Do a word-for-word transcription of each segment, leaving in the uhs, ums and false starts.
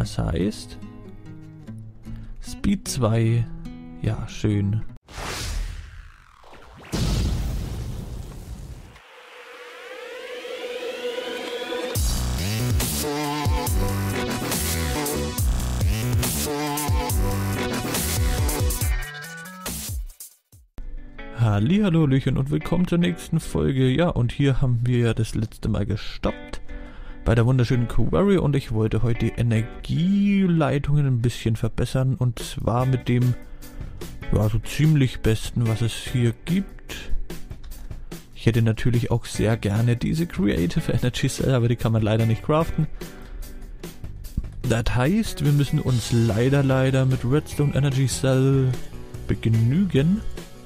Das heißt... Speed zwei. Ja, schön. Hallihallo, Hallöchen und willkommen zur nächsten Folge. Ja, und hier haben wir ja das letzte Mal gestoppt bei der wunderschönen Quarry und ich wollte heute die Energieleitungen ein bisschen verbessern und zwar mit dem, ja, so ziemlich besten, was es hier gibt. Ich hätte natürlich auch sehr gerne diese Creative Energy Cell, aber die kann man leider nicht craften. Das heißt, wir müssen uns leider, leider mit Redstone Energy Cell begnügen.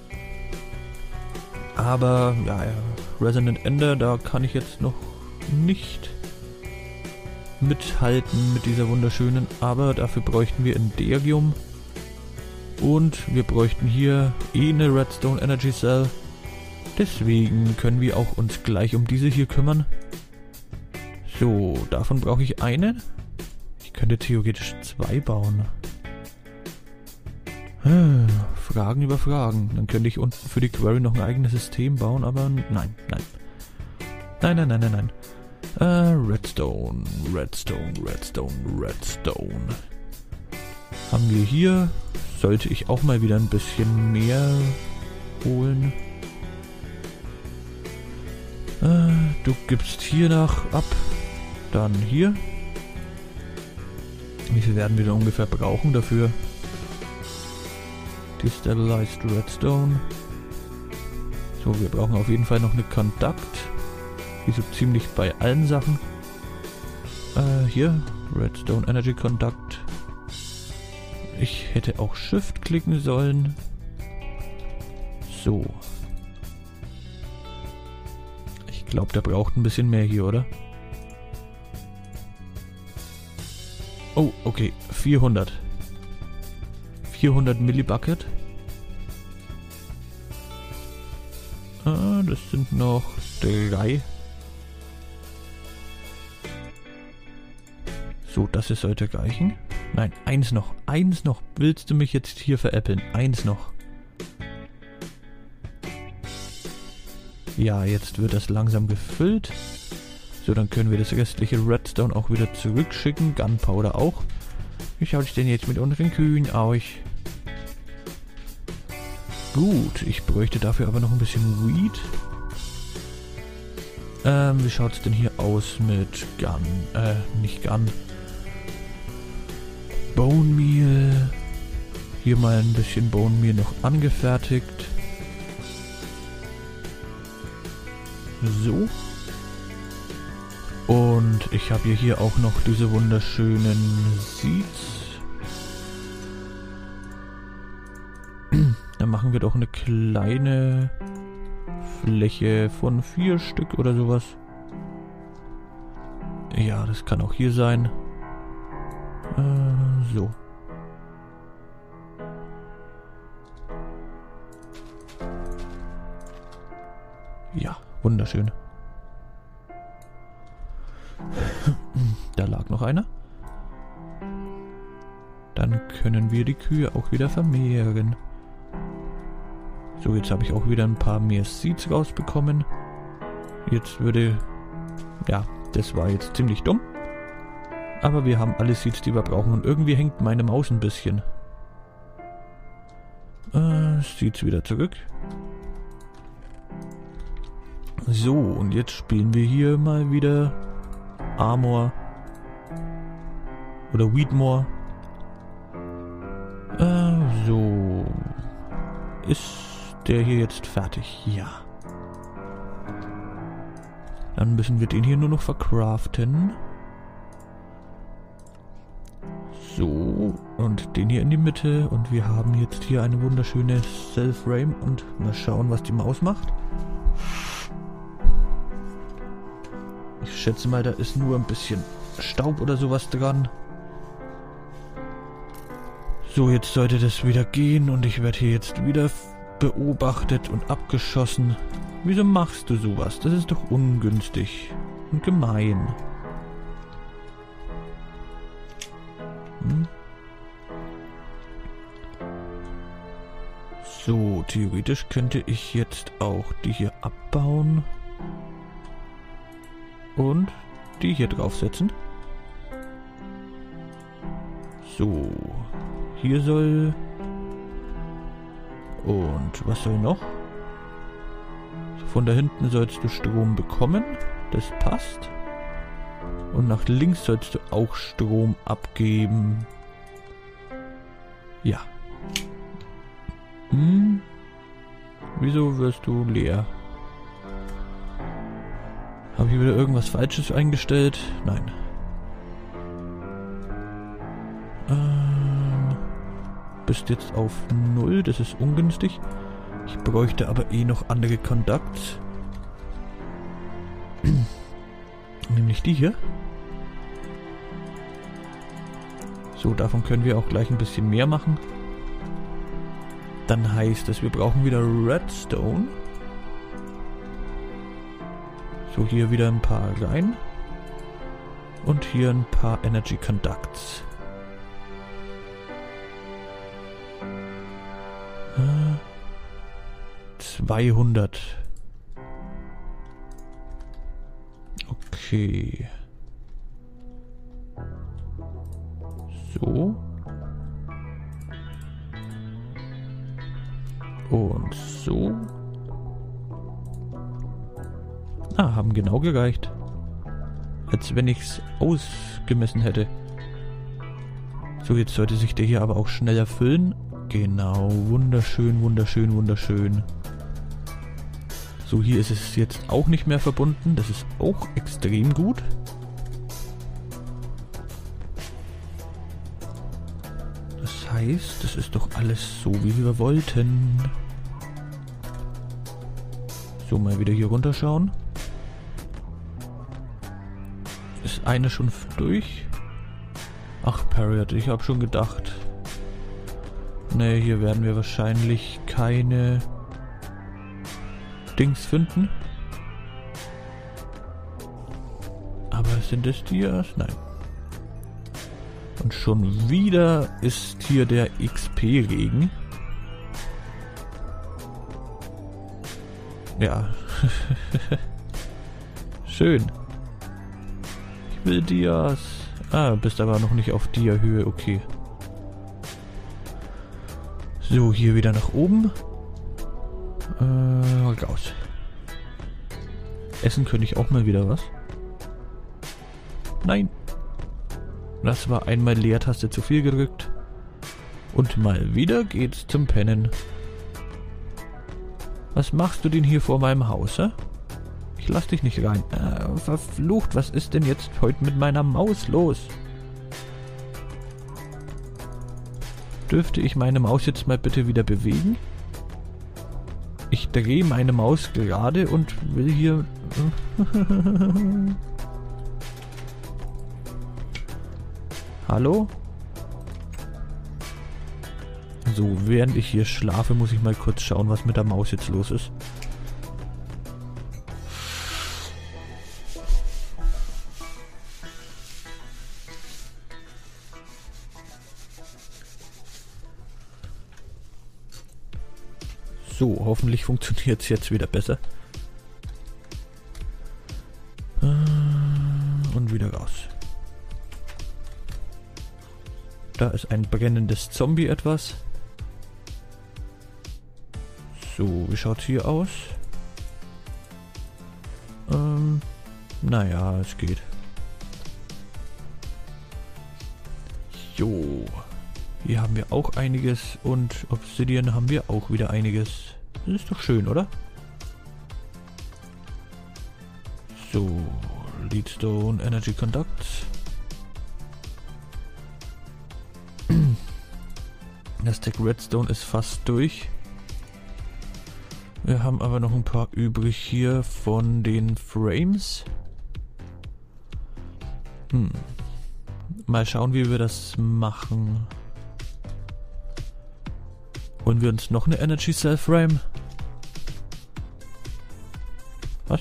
Aber, ja, ja, Resonant Ender, da kann ich jetzt noch nicht mithalten mit dieser wunderschönen, aber dafür bräuchten wir Enderium und wir bräuchten hier eh eine Redstone Energy Cell. Deswegen können wir auch uns gleich um diese hier kümmern. So, davon brauche ich eine. Ich könnte theoretisch zwei bauen. Hm, Fragen über Fragen. Dann könnte ich unten für die Quarry noch ein eigenes System bauen, aber nein, nein. Nein, nein, nein, nein, nein. Äh, Redstone, Redstone, Redstone, Redstone. Haben wir hier. Sollte ich auch mal wieder ein bisschen mehr holen. Äh, du gibst hier nach ab. Dann hier. Wie viel werden wir da ungefähr brauchen dafür? Destabilized Redstone. So, wir brauchen auf jeden Fall noch eine Kontakt. Wie so ziemlich bei allen Sachen. Äh, hier. Redstone Energy Kontakt. Ich hätte auch Shift klicken sollen. So. Ich glaube, der braucht ein bisschen mehr hier, oder? Oh, okay. vierhundert. vierhundert Millibucket. Ah, das sind noch drei. So, das ist sollte reichen. Nein, eins noch. Eins noch. Willst du mich jetzt hier veräppeln? Eins noch. Ja, jetzt wird das langsam gefüllt. So, dann können wir das restliche Redstone auch wieder zurückschicken. Gunpowder auch. Wie schaut es denn jetzt mit unseren Kühen aus? Gut, ich bräuchte dafür aber noch ein bisschen Weed. Ähm, wie schaut es denn hier aus mit Gun? Äh, nicht Gun. Bone Meal. Hier mal ein bisschen Bone Meal noch angefertigt. So. Und ich habe hier auch noch diese wunderschönen Seeds. Dann machen wir doch eine kleine Fläche von vier Stück oder sowas. Ja, das kann auch hier sein. Äh, so. Ja, wunderschön. Da lag noch einer. Dann können wir die Kühe auch wieder vermehren. So, jetzt habe ich auch wieder ein paar mehr Seeds rausbekommen. Jetzt würde... Ja, das war jetzt ziemlich dumm. Aber wir haben alle Seeds, die wir brauchen. Und irgendwie hängt meine Maus ein bisschen. Äh, Seeds wieder zurück. So, und jetzt spielen wir hier mal wieder Armor. Oder Weedmore. Äh, so. Ist der hier jetzt fertig? Ja. Dann müssen wir den hier nur noch verkraften. So, und den hier in die Mitte. Und wir haben jetzt hier eine wunderschöne Cell-Frame. Und mal schauen, was die Maus macht. Ich schätze mal, da ist nur ein bisschen Staub oder sowas dran. So, jetzt sollte das wieder gehen und ich werde hier jetzt wieder beobachtet und abgeschossen. Wieso machst du sowas? Das ist doch ungünstig und gemein. So, theoretisch könnte ich jetzt auch die hier abbauen und die hier draufsetzen. So, hier soll... Und was soll noch? Von da hinten sollst du Strom bekommen, das passt. Und nach links sollst du auch Strom abgeben. Ja. Hm. Wieso wirst du leer? Habe ich wieder irgendwas Falsches eingestellt? Nein. Ähm, bist jetzt auf null, das ist ungünstig. Ich bräuchte aber eh noch andere Conducts. Nämlich die hier. So, davon können wir auch gleich ein bisschen mehr machen. Dann heißt es, wir brauchen wieder Redstone. So, hier wieder ein paar rein. Und hier ein paar Energy Conducts. Äh, zweihundert. Okay. So. Und so. Ah, haben genau gereicht. Als wenn ich es ausgemessen hätte. So, jetzt sollte sich der hier aber auch schneller füllen. Genau, wunderschön, wunderschön, wunderschön. So, hier ist es jetzt auch nicht mehr verbunden. Das ist auch extrem gut. Das heißt, das ist doch alles so, wie wir wollten. So, mal wieder hier runterschauen. Ist eine schon durch? Ach, Parrot, ich habe schon gedacht. Ne, hier werden wir wahrscheinlich keine Dings finden. Aber sind es die? Nein. Und schon wieder ist hier der X P-Regen. Ja. Schön. Ich will Dias. Ah, bist aber noch nicht auf Dia-Höhe. Okay. So, hier wieder nach oben. Äh, raus. Essen könnte ich auch mal wieder was. Nein. Das war einmal Leertaste zu viel gedrückt. Und mal wieder geht's zum Pennen. Was machst du denn hier vor meinem Haus, hä? Ich lass dich nicht rein. Äh, verflucht, was ist denn jetzt heute mit meiner Maus los? Dürfte ich meine Maus jetzt mal bitte wieder bewegen? Ich drehe meine Maus gerade und will hier... Hallo? So, während ich hier schlafe, muss ich mal kurz schauen, was mit der Maus jetzt los ist. So, hoffentlich funktioniert es jetzt wieder besser. Und wieder raus. Da ist ein brennendes Zombie etwas. So, wie schaut es hier aus? Ähm, naja, es geht. Jo. Hier haben wir auch einiges und Obsidian haben wir auch wieder einiges. Das ist doch schön, oder? So, Leadstone, Energy Conducts. Das Stack Redstone ist fast durch. Wir haben aber noch ein paar übrig hier von den Frames. Hm. Mal schauen, wie wir das machen. Holen wir uns noch eine Energy Cell Frame? Was?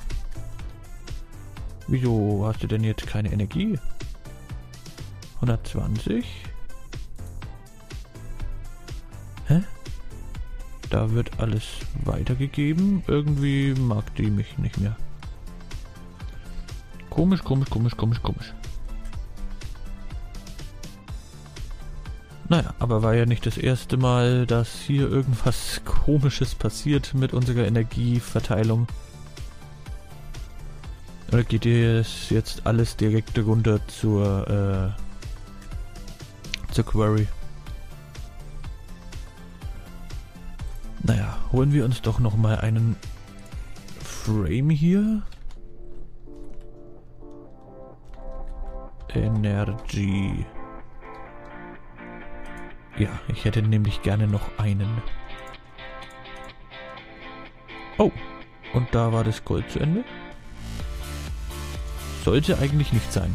Wieso hast du denn jetzt keine Energie? hundertzwanzig? Hä? Da wird alles weitergegeben. Irgendwie mag die mich nicht mehr. Komisch, komisch, komisch, komisch, komisch. Naja, aber war ja nicht das erste Mal, dass hier irgendwas Komisches passiert mit unserer Energieverteilung. Oder geht es jetzt alles direkt runter zur, äh, zur Quarry? Naja, holen wir uns doch nochmal einen Frame hier. Energy. Ja, ich hätte nämlich gerne noch einen. Oh, und da war das Gold zu Ende. Sollte eigentlich nicht sein.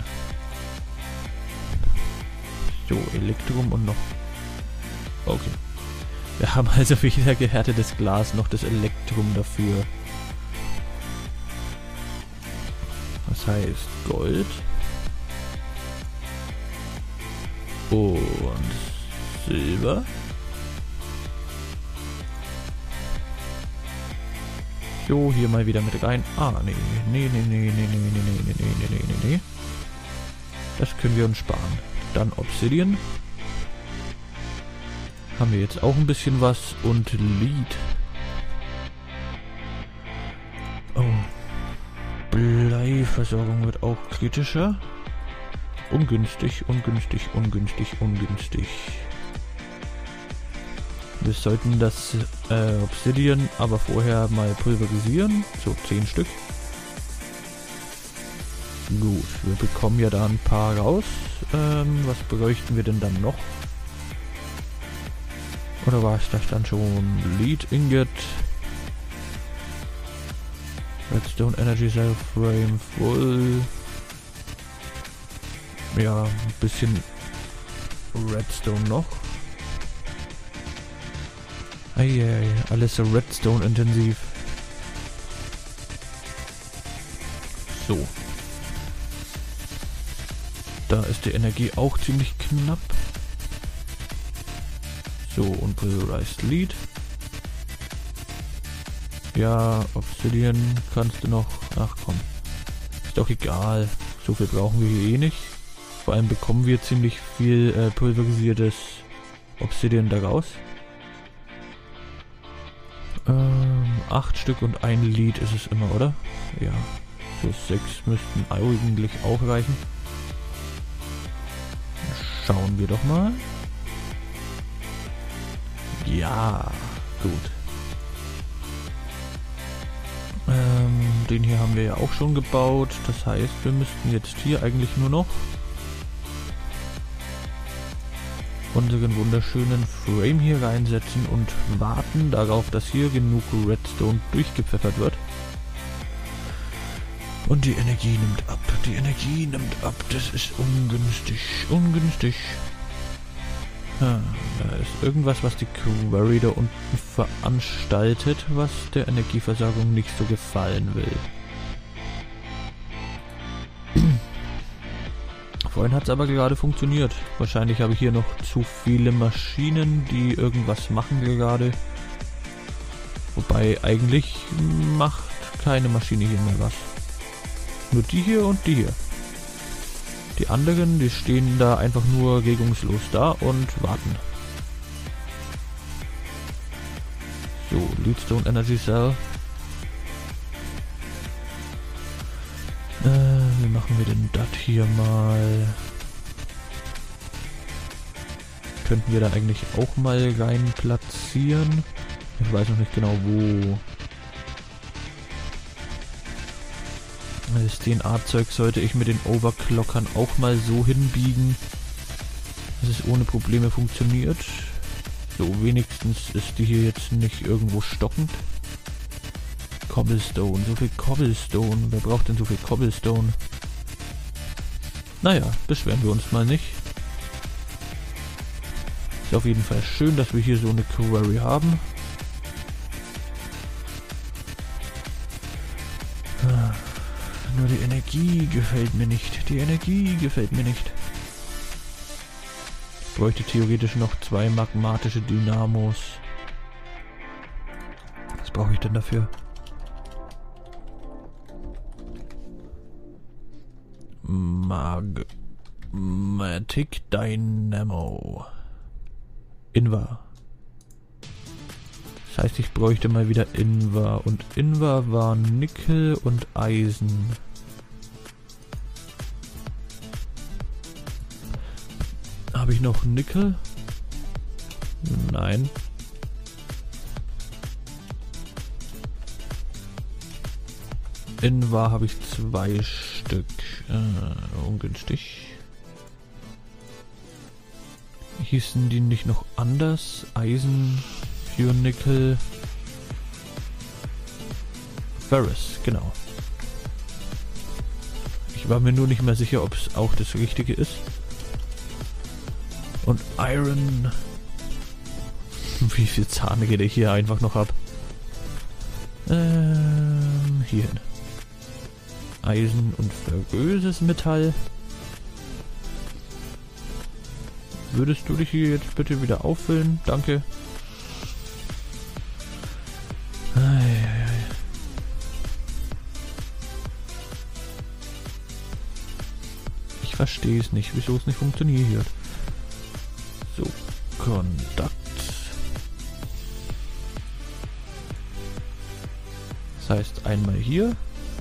So, Elektrum und noch... Okay. Wir haben also weder gehärtetes Glas noch das Elektrum dafür. Das heißt Gold. Und Silber. So, hier mal wieder mit rein. Ah, nee, nee, nee, nee, nee, nee, nee, nee, nee, nee, nee, nee, nee. Das können wir uns sparen. Dann Obsidian. Haben wir jetzt auch ein bisschen was. Und Lead. Oh. Bleiversorgung wird auch kritischer. Ungünstig, ungünstig, ungünstig, ungünstig. Wir sollten das äh, Obsidian aber vorher mal pulverisieren. So, zehn Stück. Gut, wir bekommen ja da ein paar raus. Ähm, was bräuchten wir denn dann noch? Oder war es das dann schon? Lead Ingot. Redstone Energy Cell Frame Full. Ja, ein bisschen Redstone noch. Eieiei, alles so Redstone intensiv. So. Da ist die Energie auch ziemlich knapp. So, und Pulverized Lead. Ja, Obsidian kannst du noch... Ach komm. Ist doch egal. So viel brauchen wir hier eh nicht. Vor allem bekommen wir ziemlich viel äh, pulverisiertes Obsidian daraus. Ähm, acht Stück und ein Lead ist es immer, oder? Ja. So sechs müssten eigentlich auch reichen. Schauen wir doch mal. Ja, gut. Ähm, den hier haben wir ja auch schon gebaut. Das heißt, wir müssten jetzt hier eigentlich nur noch unseren wunderschönen Frame hier reinsetzen und warten darauf, dass hier genug Redstone durchgepfeffert wird. Und die Energie nimmt ab. Die Energie nimmt ab. Das ist ungünstig. Ungünstig. Ah, da ist irgendwas, was die Quarry da unten veranstaltet, was der Energieversorgung nicht so gefallen will. Vorhin hat es aber gerade funktioniert. Wahrscheinlich habe ich hier noch zu viele Maschinen, die irgendwas machen gerade. Wobei eigentlich macht keine Maschine hier mehr was. Nur die hier und die hier. Die anderen, die stehen da einfach nur regungslos da und warten. So, Leadstone Energy Cell. Äh, wie machen wir denn das hier mal? Könnten wir da eigentlich auch mal rein platzieren? Ich weiß noch nicht genau wo. Das D N A-Zeug sollte ich mit den Overclockern auch mal so hinbiegen, dass es ohne Probleme funktioniert. So, wenigstens ist die hier jetzt nicht irgendwo stockend. Cobblestone, so viel Cobblestone. Wer braucht denn so viel Cobblestone? Naja, beschweren wir uns mal nicht. Ist auf jeden Fall schön, dass wir hier so eine Quarry haben. Ah. Nur die Energie gefällt mir nicht. Die Energie gefällt mir nicht. Ich bräuchte theoretisch noch zwei magmatische Dynamos. brauche ich denn dafür? Magmatic Dynamo. Invar. Das heißt, ich bräuchte mal wieder Invar. Und Invar war Nickel und Eisen. Habe ich noch Nickel? Nein. Invar habe ich zwei Stück. Äh, ungünstig. Hießen die nicht noch anders? Eisen für Nickel. Ferrous, genau. Ich war mir nur nicht mehr sicher, ob es auch das Richtige ist. Und Iron. Wie viel Zahnräder ich hier einfach noch habe. Ähm, hier hin. Eisen und ferröses Metall. Würdest du dich hier jetzt bitte wieder auffüllen? Danke. Ich verstehe es nicht, wieso es nicht funktioniert. So, Kontakt. Das heißt einmal hier.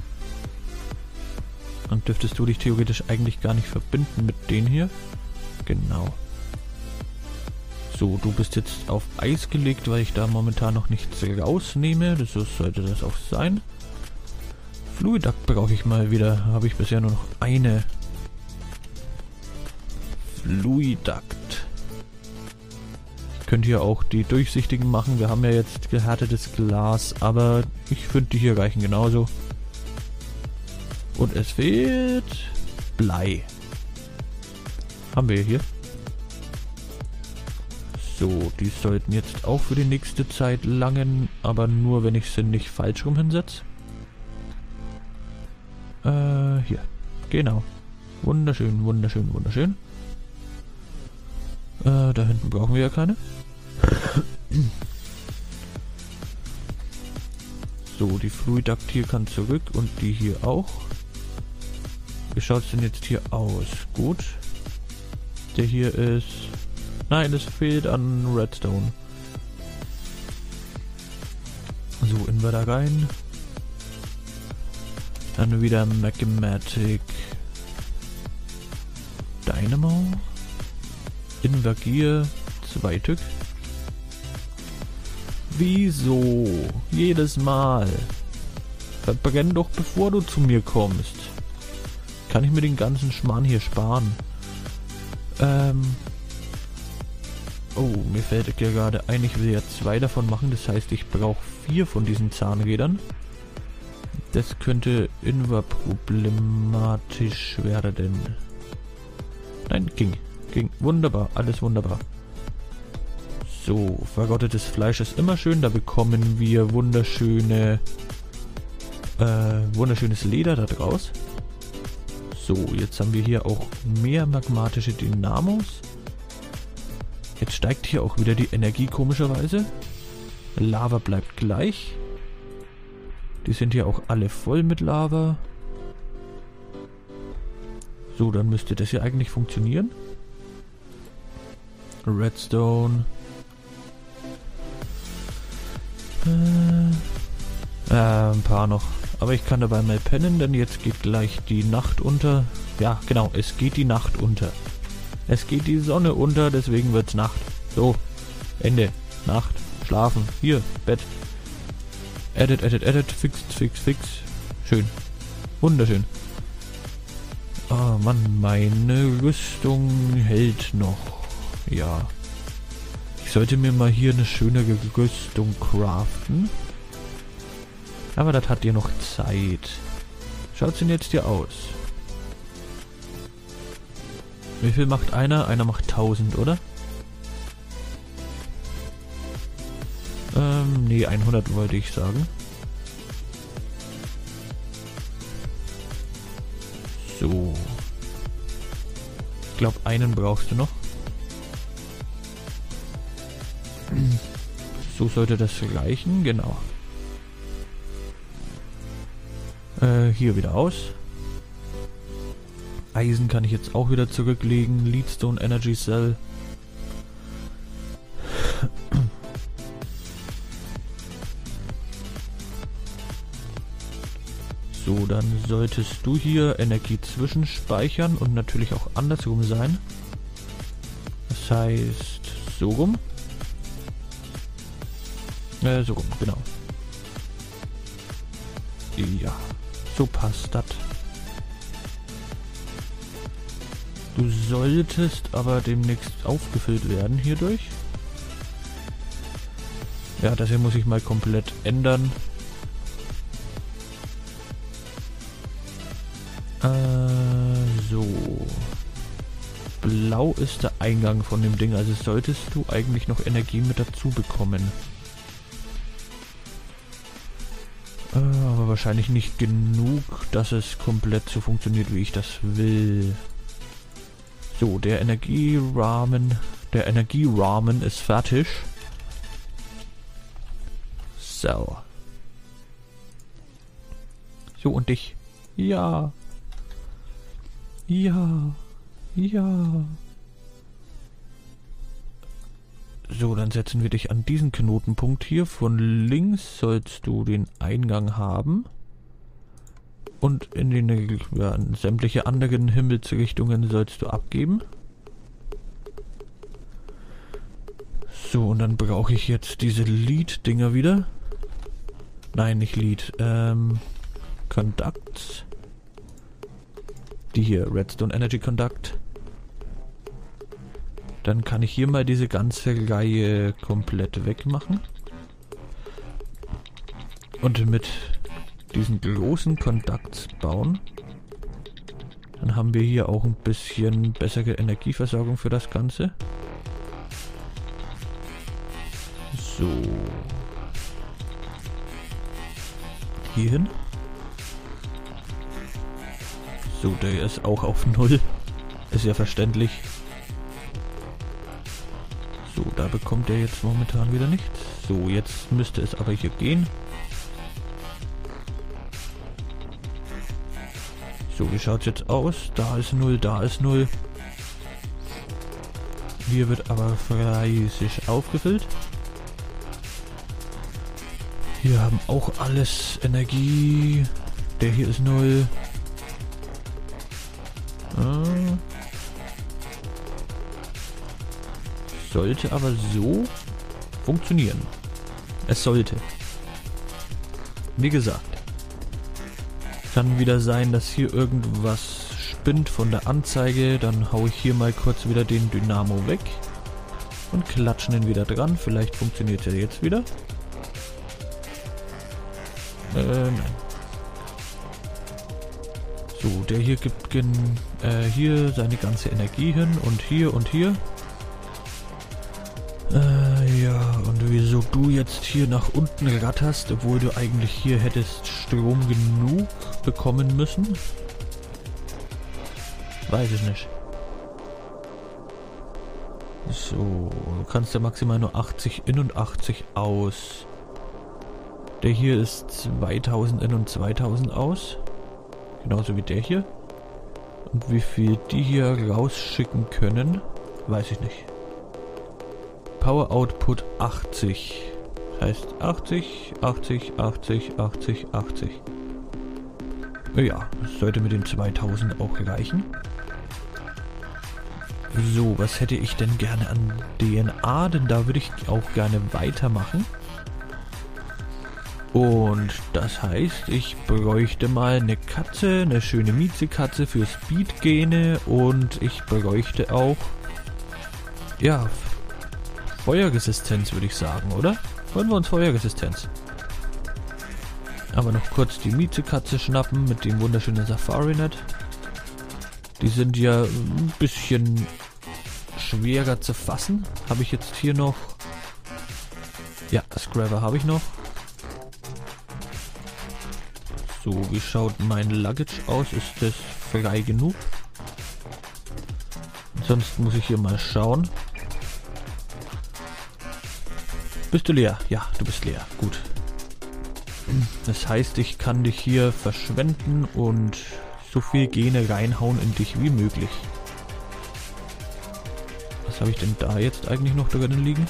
Und dürftest du dich theoretisch eigentlich gar nicht verbinden mit denen hier. Genau. So, du bist jetzt auf Eis gelegt, weil ich da momentan noch nichts rausnehme. Das sollte das auch sein. Fluiduct brauche ich mal wieder. Habe ich bisher nur noch eine. Fluiduct. Ich könnte hier auch die durchsichtigen machen. Wir haben ja jetzt gehärtetes Glas, aber ich finde, die hier reichen genauso. Und es fehlt Blei. Haben wir hier. So, die sollten jetzt auch für die nächste Zeit langen, aber nur, wenn ich sie nicht falsch rum hinsetze. Äh, hier. Genau. Wunderschön, wunderschön, wunderschön. Äh, da hinten brauchen wir ja keine. So, die Fluiduct hier kann zurück und die hier auch. Wie schaut es denn jetzt hier aus? Gut. Der hier ist... Nein, es fehlt an Redstone. So, Inverter rein. Dann wieder Magmatic Dynamo. Invergier. Zwei Stück. Wieso? Jedes Mal. Verbrenn doch, bevor du zu mir kommst. Kann ich mir den ganzen Schmarrn hier sparen? Ähm... Oh, mir fällt ja gerade ein, ich will ja zwei davon machen. Das heißt, ich brauche vier von diesen Zahnrädern. Das könnte Inver problematisch werden. Nein, ging. Ging. Wunderbar. Alles wunderbar. So, verrottetes Fleisch ist immer schön. Da bekommen wir wunderschöne... Äh, wunderschönes Leder da draus. So, jetzt haben wir hier auch mehr magmatische Dynamos. Jetzt steigt hier auch wieder die Energie komischerweise. Lava bleibt gleich. Die sind hier auch alle voll mit Lava. So, dann müsste das hier eigentlich funktionieren. Redstone. Äh, äh, ein paar noch. Aber ich kann dabei mal pennen, denn jetzt geht gleich die Nacht unter. Ja, genau, es geht die Nacht unter. Es geht die Sonne unter, deswegen wird's Nacht. So, Ende. Nacht. Schlafen. Hier, Bett. Edit, edit, edit. Fix, fix, fix. Schön. Wunderschön. Oh Mann, meine Rüstung hält noch. Ja. Ich sollte mir mal hier eine schönere Rüstung craften. Aber das hat ja noch Zeit. Schaut's denn jetzt hier aus? Wie viel macht einer? Einer macht tausend, oder? Ähm, nee, hundert wollte ich sagen. So. Ich glaube, einen brauchst du noch. So sollte das reichen, genau. Äh, hier wieder aus. Eisen kann ich jetzt auch wieder zurücklegen. Leadstone Energy Cell. So, dann solltest du hier Energie zwischenspeichern und natürlich auch andersrum sein. Das heißt, so rum. Äh, so rum, genau. Ja, so passt das. Du solltest aber demnächst aufgefüllt werden hierdurch. Ja, das hier muss ich mal komplett ändern. Äh, so. Blau ist der Eingang von dem Ding, also solltest du eigentlich noch Energie mit dazu bekommen. Äh, aber wahrscheinlich nicht genug, dass es komplett so funktioniert, wie ich das will. So, der Energierahmen, der Energierahmen ist fertig. So. So, und dich. Ja. Ja. Ja. So, dann setzen wir dich an diesen Knotenpunkt hier. Von links sollst du den Eingang haben. Und in den ja, in sämtliche anderen Himmelsrichtungen sollst du abgeben. So, und dann brauche ich jetzt diese Lead-Dinger wieder. Nein, nicht Lead. Ähm, Conducts. Die hier, Redstone Energy Conduct. Dann kann ich hier mal diese ganze Reihe komplett wegmachen. Und mit diesen großen Conducts bauen. Dann haben wir hier auch ein bisschen bessere Energieversorgung für das Ganze. So. Hier hin. So, der ist auch auf null. Ist ja verständlich. So, da bekommt er jetzt momentan wieder nichts. So, jetzt müsste es aber hier gehen. So, wie schaut es jetzt aus? Da ist null, da ist null. Hier wird aber fleißig aufgefüllt. Hier haben auch alles Energie. Der hier ist null. Ah. Sollte aber so funktionieren. Es sollte. Wie gesagt. Kann wieder sein, dass hier irgendwas spinnt von der Anzeige. Dann haue ich hier mal kurz wieder den Dynamo weg. Und klatschen ihn wieder dran. Vielleicht funktioniert er jetzt wieder. Äh, nein. So, der hier gibt gen, äh, hier seine ganze Energie hin. Und hier und hier. Äh, ja, und wieso du jetzt hier nach unten ratterst, obwohl du eigentlich hier hättest Strom genug bekommen müssen? Weiß ich nicht. So, du kannst ja maximal nur achtzig in und achtzig aus. Der hier ist zweitausend in und zweitausend aus. Genauso wie der hier. Und wie viel die hier rausschicken können, weiß ich nicht. Power Output achtzig. Das heißt achtzig, achtzig, achtzig, achtzig, achtzig. Ja, das sollte mit den zweitausend auch reichen. So, was hätte ich denn gerne an D N A? Denn da würde ich auch gerne weitermachen. Und das heißt, ich bräuchte mal eine Katze, eine schöne Miezekatze für Speed-Gene. Und ich bräuchte auch, ja, Feuerresistenz, würde ich sagen, oder? Wollen wir uns Feuerresistenz? Aber noch kurz die Miezekatze schnappen mit dem wunderschönen Safari-Net. Die sind ja ein bisschen schwerer zu fassen. Habe ich jetzt hier noch... Ja, Scrabber habe ich noch. So, wie schaut mein Luggage aus? Ist das frei genug? Sonst muss ich hier mal schauen. Bist du leer? Ja, du bist leer. Gut. Das heißt, ich kann dich hier verschwenden und so viel Gene reinhauen in dich wie möglich. Was habe ich denn da jetzt eigentlich noch drin liegen?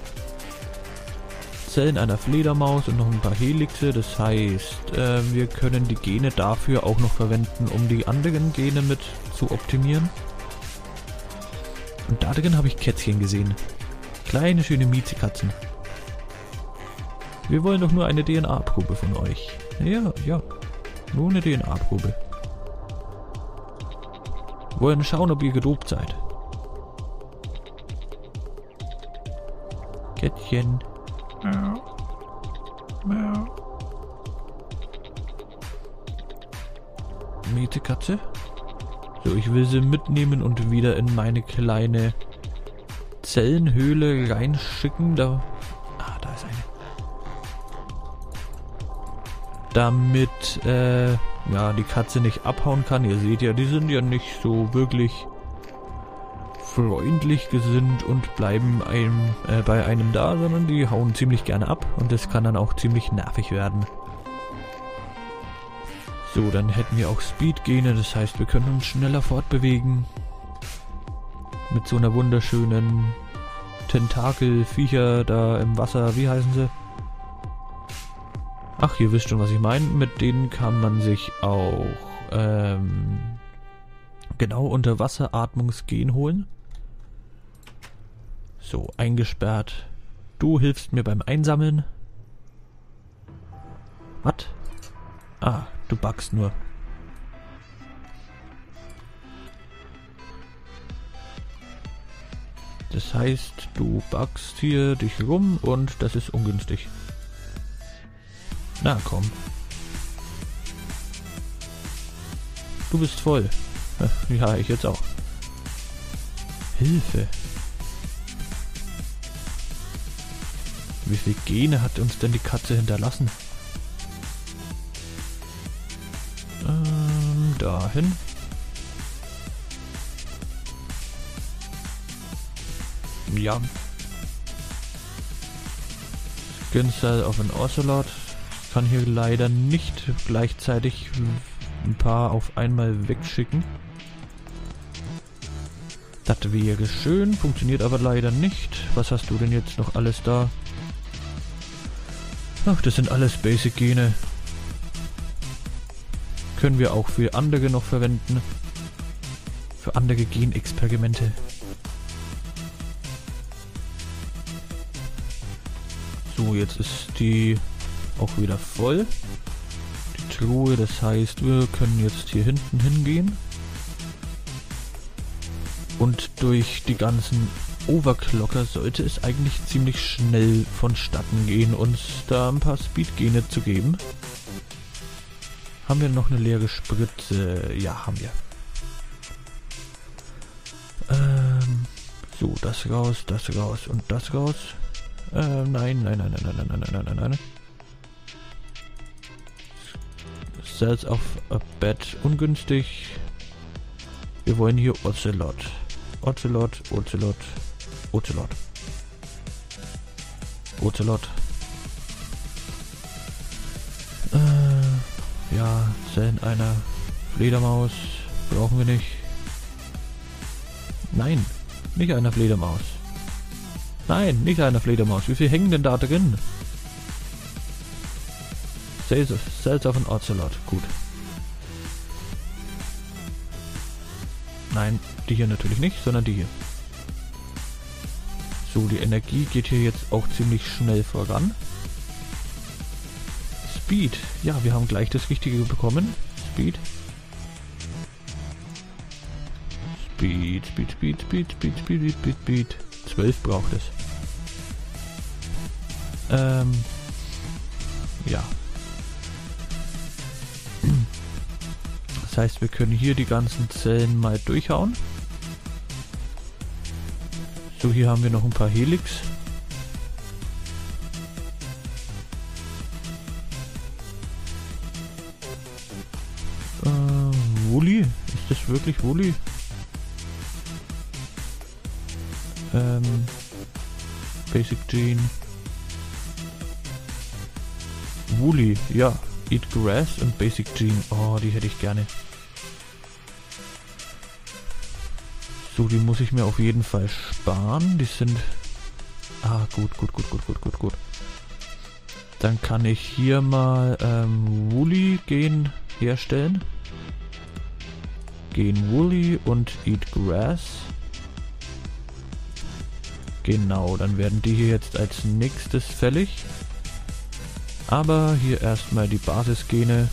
Zellen einer Fledermaus und noch ein paar Helixe. Das heißt, äh, wir können die Gene dafür auch noch verwenden, um die anderen Gene mit zu optimieren. Und da drin habe ich Kätzchen gesehen. Kleine, schöne Miezekatzen. Wir wollen doch nur eine D N A-Probe von euch. Ja, ja. Nur eine D N A-Probe. Wollen schauen, ob ihr gedopt seid. Kätzchen. Miau. Miau. Miezekatze. So, ich will sie mitnehmen und wieder in meine kleine Zellenhöhle reinschicken. Da, ah, da ist eine. Damit, äh, ja, die Katze nicht abhauen kann. Ihr seht ja, die sind ja nicht so wirklich freundlich gesinnt und bleiben einem, äh, bei einem da, sondern die hauen ziemlich gerne ab und das kann dann auch ziemlich nervig werden. So, dann hätten wir auch Speed-Gene, das heißt, wir können uns schneller fortbewegen. Mit so einer wunderschönen Tentakel-Viecher da im Wasser, wie heißen sie? Ach, ihr wisst schon, was ich meine. Mit denen kann man sich auch, ähm, genau, Unterwasseratmungsgen holen. So, eingesperrt. Du hilfst mir beim Einsammeln. Was? Ah, du buggst nur. Das heißt, du buggst hier dich rum und das ist ungünstig. Na komm. Du bist voll. Ja, ich jetzt auch. Hilfe. Wie viele Gene hat uns denn die Katze hinterlassen? Ähm, dahin. Ja. Skin Cell auf ein Ocelot. Ich kann hier leider nicht gleichzeitig ein paar auf einmal wegschicken. Das wäre schön, funktioniert aber leider nicht. Was hast du denn jetzt noch alles da? Ach, das sind alles Basic-Gene. Können wir auch für andere noch verwenden. Für andere Genexperimente. So, jetzt ist die auch wieder voll. Die Truhe, das heißt, wir können jetzt hier hinten hingehen. Und durch die ganzen Overclocker sollte es eigentlich ziemlich schnell vonstatten gehen, uns da ein paar Speed-Gene zu geben. Haben wir noch eine leere Spritze? Ja, haben wir. Ähm, so, das raus, das raus und das raus. Ähm, nein, nein, nein, nein, nein, nein, nein, nein, nein, nein. Cells of a Bed ungünstig. Wir wollen hier Ocelot. Ocelot, Ocelot, Ocelot. Ocelot. Äh, ja, Zellen einer Fledermaus. Brauchen wir nicht. Nein, nicht einer Fledermaus. Nein, nicht einer Fledermaus. Wie viel hängen denn da drin? Cells of, Cells of an Ocelot. Gut. Nein, die hier natürlich nicht, sondern die hier. So, die Energie geht hier jetzt auch ziemlich schnell voran. Speed. Ja, wir haben gleich das Richtige bekommen. Speed. Speed, Speed, Speed, Speed, Speed, Speed, Speed, Speed. zwölf braucht es. Ähm. Ja. Das heißt, wir können hier die ganzen Zellen mal durchhauen. So, hier haben wir noch ein paar Helix. Äh, Wooly? Ist das wirklich Wooly? Ähm, Basic Gene. Woolly, ja. Eat Grass und Basic Gene. Oh, die hätte ich gerne. So, die muss ich mir auf jeden Fall sparen. Die sind... Ah, gut, gut, gut, gut, gut, gut, gut. Dann kann ich hier mal ähm, Woolly Gen herstellen. Gen Woolly und Eat Grass. Genau, dann werden die hier jetzt als nächstes fällig. Aber hier erstmal die Basisgene.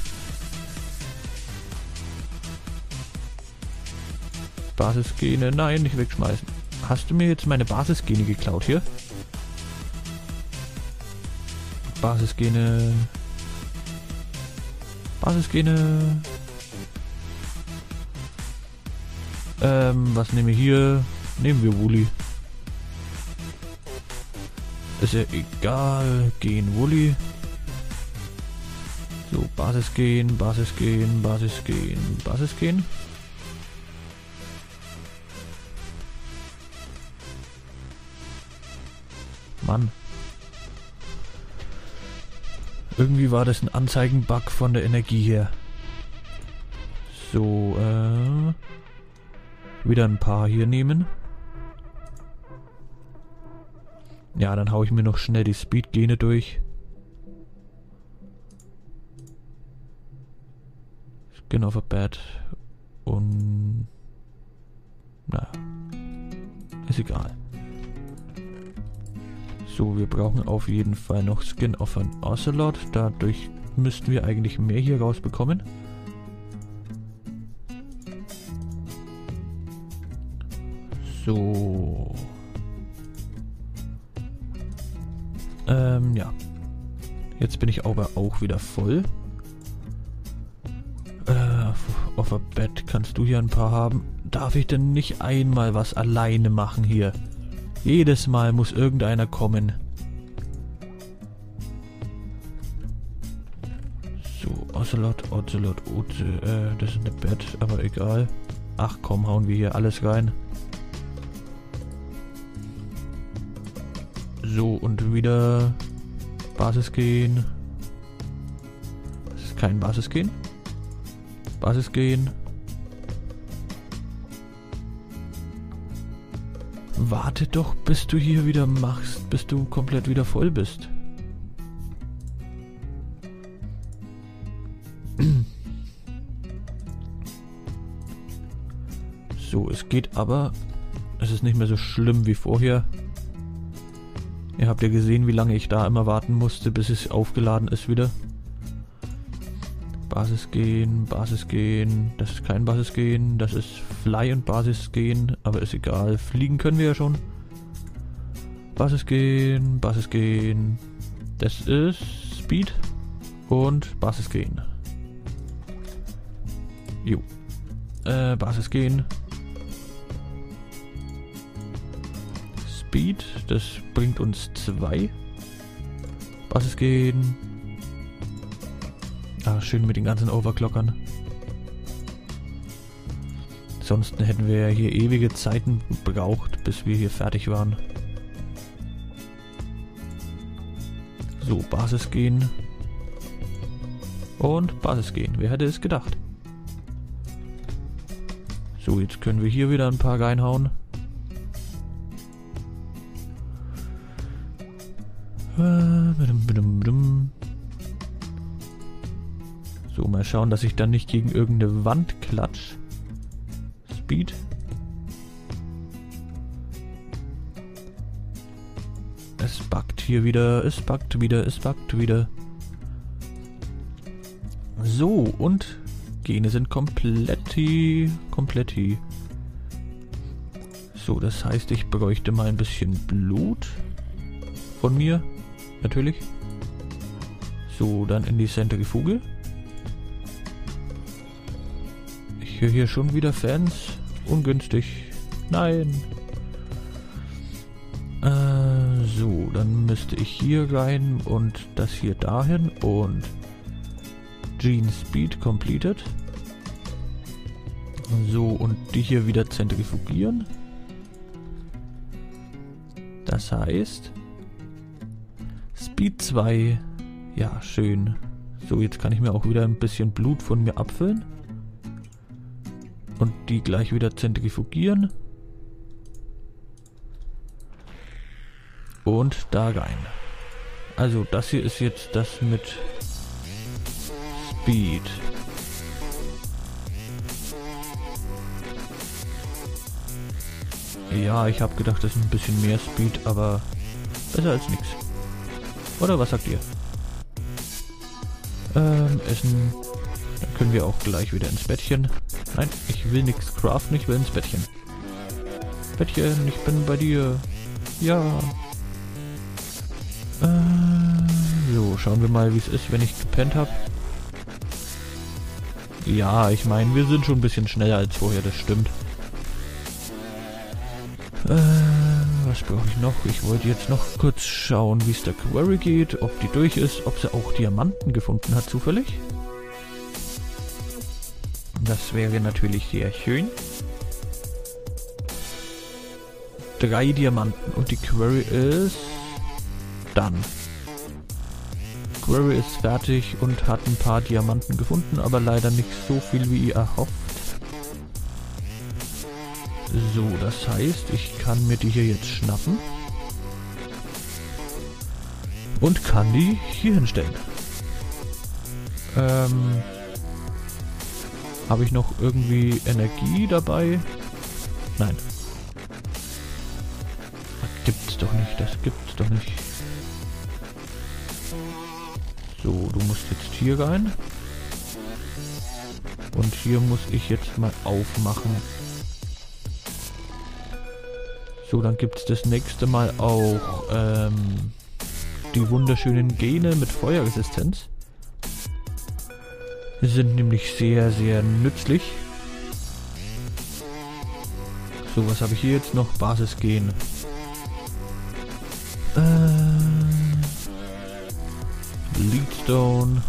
Basisgene, nein, nicht wegschmeißen. Hast du mir jetzt meine Basisgene geklaut hier? Basisgene. Basisgene. Ähm, was nehmen wir hier? Nehmen wir Woolly. Ist ja egal. Gen Woolly. So, Basisgen, Basisgen, Basisgen, Basisgen. Mann. Irgendwie war das ein Anzeigen-Bug von der Energie her. So, äh... wieder ein paar hier nehmen. Ja, dann hau ich mir noch schnell die Speed-Gene durch. Skin of a Bat. Und... na, ist egal. So, wir brauchen auf jeden Fall noch Skin of an Ocelot. Dadurch müssten wir eigentlich mehr hier rausbekommen. So. Ähm, ja. Jetzt bin ich aber auch wieder voll. Äh, auf a Bett kannst du hier ein paar haben. Darf ich denn nicht einmal was alleine machen hier? Jedes Mal muss irgendeiner kommen. So, Ocelot, Ocelot, Ocelot, äh, das ist ein Bett, aber egal. Ach komm, hauen wir hier alles rein. So, und wieder Basisgen. Das ist kein Basisgen. Basisgen. Warte doch, bis du hier wieder machst, bis du komplett wieder voll bist. So, es geht aber. Es ist nicht mehr so schlimm wie vorher. Ihr habt ja gesehen, wie lange ich da immer warten musste, bis es aufgeladen ist wieder. Basisgen, Basisgen, das ist kein Basisgen, das ist Fly und Basisgen, aber ist egal, fliegen können wir ja schon. Basisgen, Basisgen, das ist Speed und Basisgen. Jo, äh, Basisgen. Speed, das bringt uns zwei. Basisgen. Ah, schön mit den ganzen Overclockern. Sonst hätten wir ja hier ewige Zeiten gebraucht, bis wir hier fertig waren. So, Basisgen. Und Basisgen. Wer hätte es gedacht? So, jetzt können wir hier wieder ein paar reinhauen. So, mal schauen, dass ich dann nicht gegen irgendeine Wand klatsch. Speed. Es buggt hier wieder, es buggt wieder, es buggt wieder. So, und Gene sind kompletti, kompletti. So, das heißt, ich bräuchte mal ein bisschen Blut von mir, natürlich. So, dann in die Zentrifuge. Ich höre hier schon wieder Fans. Ungünstig. Nein. Äh, so, dann müsste ich hier rein und das hier dahin und Gene Speed completed. So, und die hier wieder zentrifugieren. Das heißt, Speed zwei Ja, schön. So, jetzt kann ich mir auch wieder ein bisschen Blut von mir abfüllen. Und die gleich wieder zentrifugieren. Und da rein. Also das hier ist jetzt das mit Speed. Ja, ich habe gedacht, das ist ein bisschen mehr Speed, aber besser als nichts. Oder was sagt ihr? Ähm, essen. Dann können wir auch gleich wieder ins Bettchen. Nein, ich will nichts craften, ich will ins Bettchen. Bettchen, ich bin bei dir. Ja. Äh, so, schauen wir mal, wie es ist, wenn ich gepennt habe. Ja, ich meine, wir sind schon ein bisschen schneller als vorher, das stimmt. Äh, was brauche ich noch? Ich wollte jetzt noch kurz schauen, wie es der Quarry geht, ob die durch ist, ob sie auch Diamanten gefunden hat zufällig. Das wäre natürlich sehr schön. Drei Diamanten und die Quarry ist dann. Quarry ist fertig und hat ein paar Diamanten gefunden, aber leider nicht so viel wie ihr erhofft. So, das heißt, ich kann mir die hier jetzt schnappen und kann die hier hinstellen. Ähm, habe ich noch irgendwie Energie dabei? Nein. Das gibt's doch nicht, das gibt's doch nicht. So, du musst jetzt hier rein. Und hier muss ich jetzt mal aufmachen. So, dann gibt es das nächste Mal auch ähm, die wunderschönen Gene mit Feuerresistenz. Die sind nämlich sehr, sehr nützlich. So, was habe ich hier jetzt noch? Basisgen. Äh, Leadstone.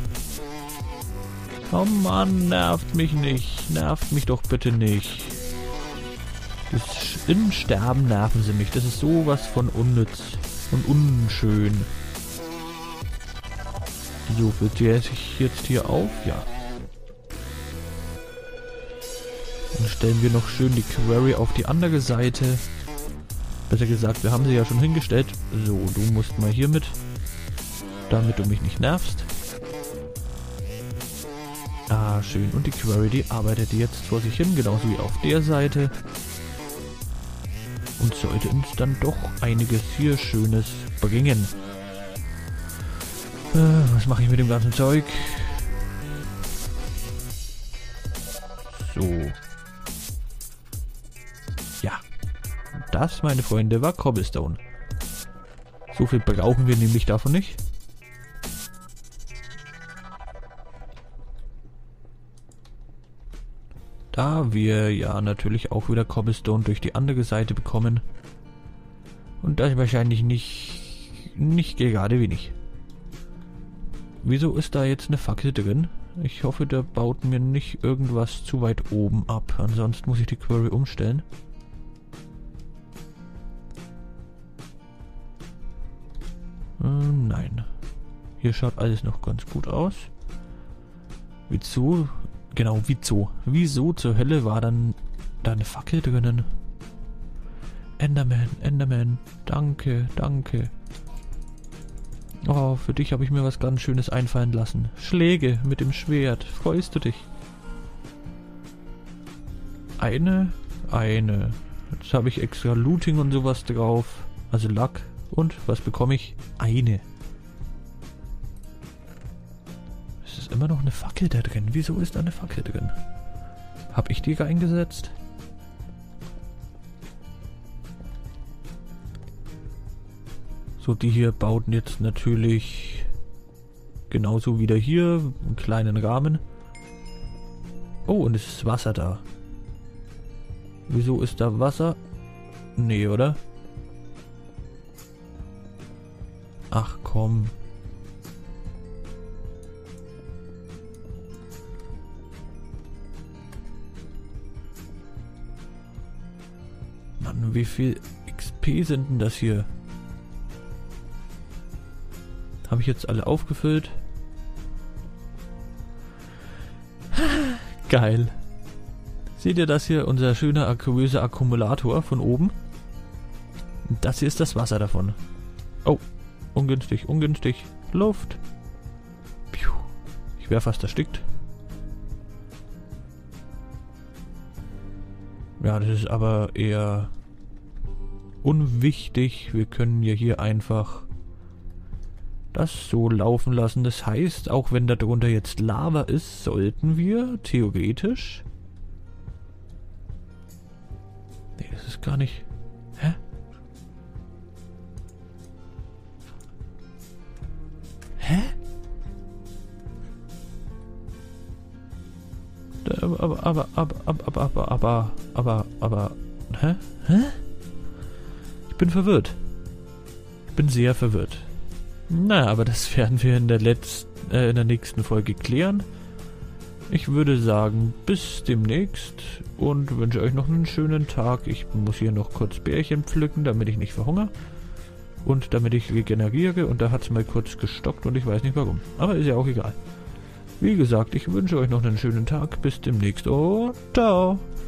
Oh Mann, nervt mich nicht. Nervt mich doch bitte nicht. Das im Sterben nerven sie mich. Das ist sowas von unnütz und unschön. So, füllt der sich jetzt hier auf? Ja. Dann stellen wir noch schön die Quarry auf die andere Seite. Besser gesagt, wir haben sie ja schon hingestellt. So, du musst mal hier mit. Damit du mich nicht nervst. Ah, schön. Und die Quarry, die arbeitet jetzt vor sich hin, genauso wie auf der Seite. Und sollte uns dann doch einiges hier Schönes bringen. Äh, was mache ich mit dem ganzen Zeug? So. Ja. Das, meine Freunde, war Cobblestone. So viel brauchen wir nämlich davon nicht. Da wir ja natürlich auch wieder Cobblestone durch die andere Seite bekommen. Und das wahrscheinlich nicht, nicht gerade wenig. Wieso ist da jetzt eine Fackel drin? Ich hoffe, der baut mir nicht irgendwas zu weit oben ab. Ansonsten muss ich die Quarry umstellen. Hm, nein. Hier schaut alles noch ganz gut aus. Wieso? Genau, wieso? Wieso zur Hölle war dann da eine Fackel drinnen? Enderman, Enderman, danke, danke. Oh, für dich habe ich mir was ganz Schönes einfallen lassen. Schläge mit dem Schwert. Freust du dich? Eine, eine. Jetzt habe ich extra Looting und sowas drauf. Also Lack. Und was bekomme ich? Eine. Es ist immer noch eine Fackel da drin. Wieso ist da eine Fackel drin? Habe ich die eingesetzt? So, die hier bauten jetzt natürlich genauso wieder hier einen kleinen Rahmen. Oh, und es ist Wasser da. Wieso ist da Wasser? Nee, oder? Ach komm. Mann, wie viel X P sind denn das hier? Habe ich jetzt alle aufgefüllt? Geil. Seht ihr das hier? Unser schöner aquöser Akkumulator von oben. Das hier ist das Wasser davon. Oh, ungünstig, ungünstig. Luft. Piu. Ich wäre fast erstickt. Ja, das ist aber eher unwichtig. Wir können ja hier einfach das so laufen lassen. Das heißt, auch wenn da drunter jetzt Lava ist, sollten wir theoretisch... Nee, das ist gar nicht... Hä? Hä? Aber, aber, aber, aber, aber, aber, aber, aber, aber, hä? Hä? Ich bin verwirrt. Ich bin sehr verwirrt. Na, aber das werden wir in der letzten, äh, in der nächsten Folge klären. Ich würde sagen, bis demnächst und wünsche euch noch einen schönen Tag. Ich muss hier noch kurz Bärchen pflücken, damit ich nicht verhungere. Und damit ich regeneriere. Und da hat es mal kurz gestockt und ich weiß nicht warum. Aber ist ja auch egal. Wie gesagt, ich wünsche euch noch einen schönen Tag. Bis demnächst und ciao.